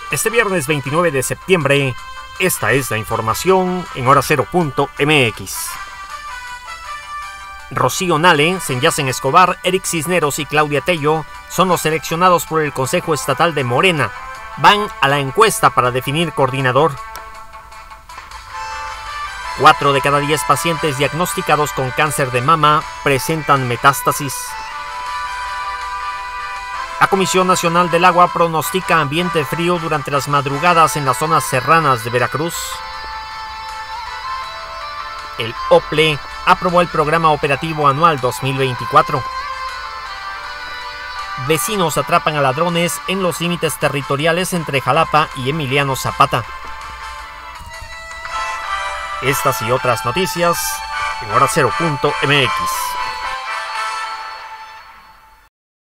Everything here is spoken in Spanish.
Este viernes 29 de septiembre, esta es la información en horacero.mx. Rocío Nale, Senyacen Escobar, Eric Cisneros y Claudia Tello son los seleccionados por el Consejo Estatal de Morena. Van a la encuesta para definir coordinador. 4 de cada 10 pacientes diagnosticados con cáncer de mama presentan metástasis. La Comisión Nacional del Agua pronostica ambiente frío durante las madrugadas en las zonas serranas de Veracruz. El OPLE aprobó el Programa Operativo Anual 2024. Vecinos atrapan a ladrones en los límites territoriales entre Jalapa y Emiliano Zapata. Estas y otras noticias en horacero.mx.